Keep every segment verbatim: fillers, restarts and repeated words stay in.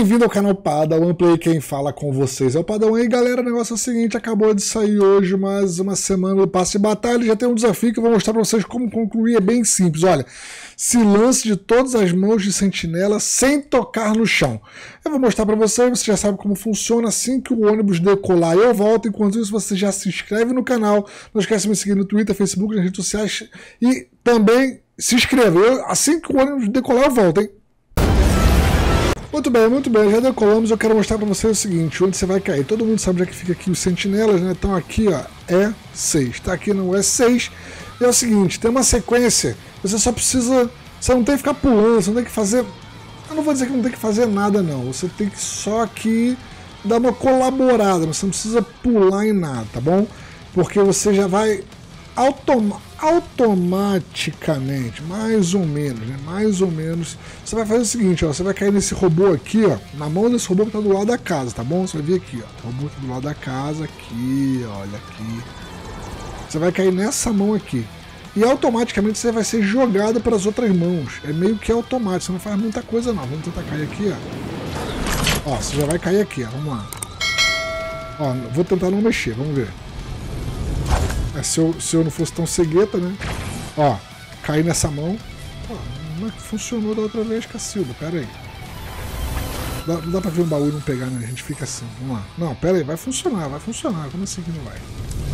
Bem-vindo ao canal Padawan Play, quem fala com vocês é o Padawan. E galera, o negócio é o seguinte, acabou de sair hoje mais uma semana do passe de batalha, já tem um desafio que eu vou mostrar para vocês como concluir, é bem simples, olha, se lance de todas as mãos de sentinela sem tocar no chão. Eu vou mostrar para vocês, você já sabe como funciona, assim que o ônibus decolar eu volto, enquanto isso você já se inscreve no canal, não esquece de me seguir no Twitter, Facebook, nas redes sociais e também se inscreva, eu, assim que o ônibus decolar eu volto, hein? Muito bem, muito bem, já decolamos, eu quero mostrar para vocês o seguinte, onde você vai cair. Todo mundo sabe onde é que fica aqui os sentinelas, né? Então aqui, ó, E seis, tá aqui no E seis. E é o seguinte, tem uma sequência, você só precisa, você não tem que ficar pulando, você não tem que fazer, eu não vou dizer que não tem que fazer nada não, você tem que só aqui dar uma colaborada, você não precisa pular em nada, tá bom? Porque você já vai automa automaticamente, mais ou menos, né? Mais ou menos, você vai fazer o seguinte, ó, você vai cair nesse robô aqui, ó, na mão desse robô que tá do lado da casa, tá bom? Você vai vir aqui, ó, o robô tá do lado da casa, aqui, olha aqui. Você vai cair nessa mão aqui. E automaticamente você vai ser jogado para as outras mãos. É meio que automático, você não faz muita coisa não. Vamos tentar cair aqui, ó. Ó, você já vai cair aqui, ó, vamos lá. Ó, vou tentar não mexer, vamos ver. É, se, eu, se eu não fosse tão cegueta, né? Ó, caí nessa mão. Ó, não é que funcionou da outra vez, Cacilda, pera aí. Dá, não dá pra ver um baú e não pegar, né? A gente fica assim, vamos lá. Não, pera aí, vai funcionar, vai funcionar. Como assim que não vai?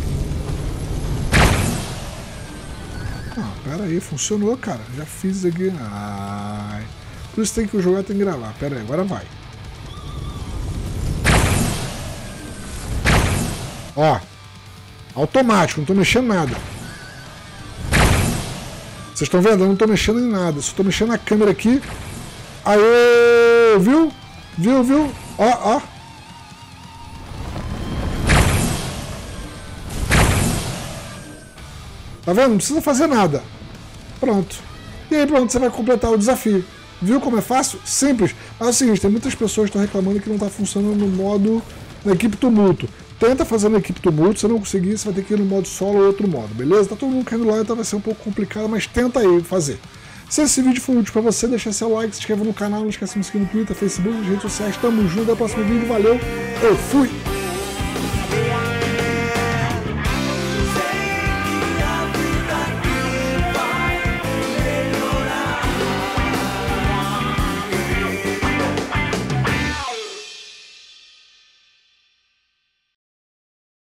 Ah, pera aí, funcionou, cara. Já fiz aqui. Ai. Por isso tem que jogar, tem que gravar. Pera aí, agora vai. Ó. Automático, não tô mexendo nada. Vocês estão vendo? Eu não tô mexendo em nada. Só tô mexendo na câmera aqui. Aê! Viu? Viu, viu? Ó, ó. Tá vendo? Não precisa fazer nada. Pronto. E aí pronto, você vai completar o desafio. Viu como é fácil? Simples. Mas é o seguinte, tem muitas pessoas que estão reclamando que não tá funcionando no modo na equipe tumulto. Tenta fazer na equipe tumulto, se não conseguir, você vai ter que ir no modo solo ou outro modo, beleza? Tá todo mundo caindo lá, então vai ser um pouco complicado, mas tenta aí fazer. Se esse vídeo for útil pra você, deixa seu like, se inscreva no canal, não esqueça de me seguir no Twitter, Facebook, nas redes sociais. Tamo junto, até o próximo vídeo, valeu, eu fui!